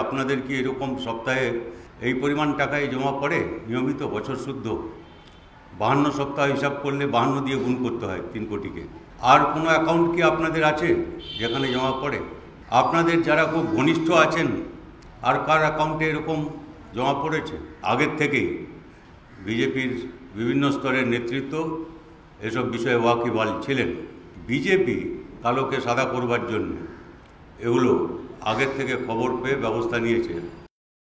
আপনাদের কি এরকম সপ্তাহে এই পরিমাণ টাকায় জমা পড়ে নিয়মিত বছর শুদ্ধ? 52 সপ্তাহ হিসাব করলে 52 দিয়ে গুণ করতে হয় 3 কোটিকে। আর কোনো অ্যাকাউন্ট কি আপনাদের আছে যেখানে জমা পড়ে? আপনাদের যারা খুব ঘনিষ্ঠ আছেন আর কার অ্যাকাউন্টে এরকম জমা পড়েছে? আগের থেকেই বিজেপির বিভিন্ন স্তরের নেতৃত্ব এসব বিষয়ে ওয়াকিবহাল ছিলেন। বিজেপি কালোকে সাদা করবার জন্য এগুলো আগের থেকে খবর পেয়ে ব্যবস্থা নিয়েছে।